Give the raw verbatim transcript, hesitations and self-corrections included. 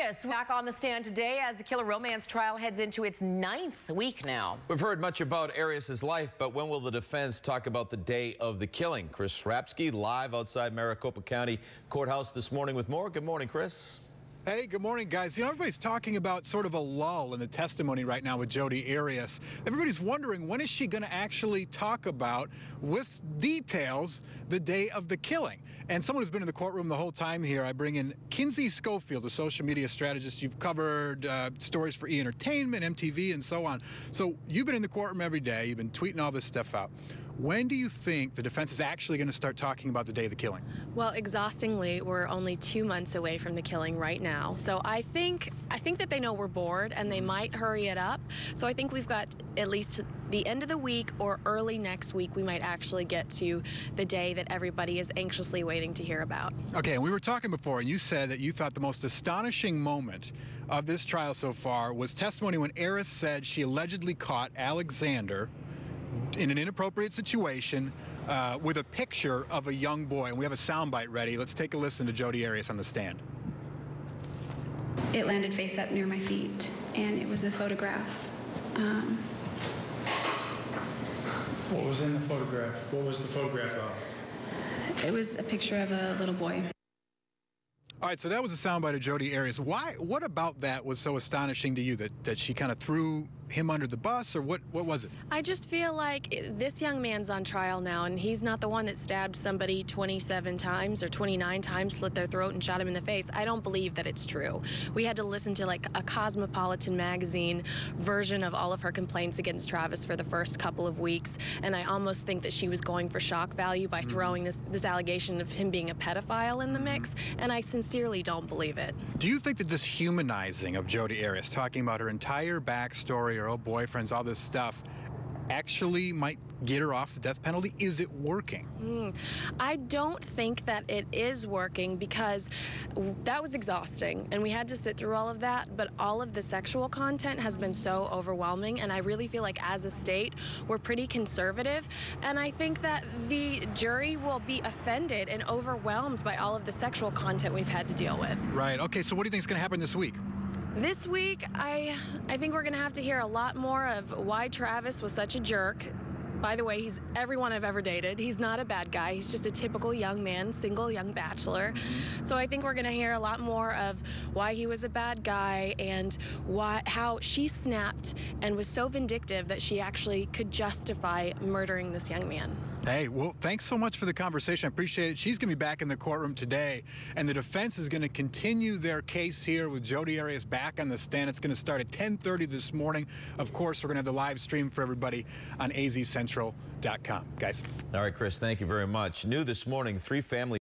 Arias back on the stand today as the killer romance trial heads into its ninth week now. We've heard much about Arias' life, but when will the defense talk about the day of the killing? Chris Rapsky live outside Maricopa County Courthouse this morning with more. Good morning, Chris. Hey, good morning, guys. You know, everybody's talking about sort of a lull in the testimony right now with Jodi Arias. Everybody's wondering, when is she going to actually talk about, with details, the day of the killing? And someone who's been in the courtroom the whole time here, I bring in Kinsey Schofield, a social media strategist. You've covered uh, stories for E! Entertainment, M T V, and so on. So you've been in the courtroom every day. You've been tweeting all this stuff out. When do you think the defense is actually going to start talking about the day of the killing? Well, exhaustingly, we're only two months away from the killing right now. So I think I think that they know we're bored and they might hurry it up. So I think we've got at least the end of the week or early next week, we might actually get to the day that everybody is anxiously waiting to hear about. Okay, and we were talking before, and you said that you thought the most astonishing moment of this trial so far was testimony when Arias said she allegedly caught Alexander in an inappropriate situation uh, with a picture of a young boy. And we have a soundbite ready. Let's take a listen to Jodi Arias on the stand. It landed face up near my feet, and it was a photograph. Um, what was in the photograph? What was the photograph of? It was a picture of a little boy. All right, so that was a soundbite of Jodi Arias. Why? What about that was so astonishing to you, that, that she kind of threw him under the bus, or what, what was it? I just feel like this young man's on trial now, and he's not the one that stabbed somebody twenty-seven times or twenty-nine times, slit their throat, and shot him in the face. I don't believe that it's true. We had to listen to like a Cosmopolitan magazine version of all of her complaints against Travis for the first couple of weeks, and I almost think that she was going for shock value by throwing this, this allegation of him being a pedophile in the mix, and I sincerely don't believe it. Do you think that this humanizing of Jodi Arias, talking about her entire backstory, her old boyfriends, all this stuff, actually might get her off the death penalty? Is it working? Mm, I don't think that it is working, because that was exhausting and we had to sit through all of that, but all of the sexual content has been so overwhelming, and I really feel like as a state we're pretty conservative, and I think that the jury will be offended and overwhelmed by all of the sexual content we've had to deal with. Right. Okay, so what do you think is going to happen this week? This week, I, I think we're going to have to hear a lot more of why Travis was such a jerk. By the way, he's everyone I've ever dated. He's not a bad guy. He's just a typical young man, single young bachelor. Mm-hmm. So I think we're going to hear a lot more of why he was a bad guy, and why, how she snapped and was so vindictive that she actually could justify murdering this young man. Hey, well, thanks so much for the conversation. I appreciate it. She's going to be back in the courtroom today, and the defense is going to continue their case here with Jodi Arias back on the stand. It's going to start at ten thirty this morning. Of course, we're going to have the live stream for everybody on A Z Central dot com. Guys. All right, Chris, thank you very much. New this morning, three families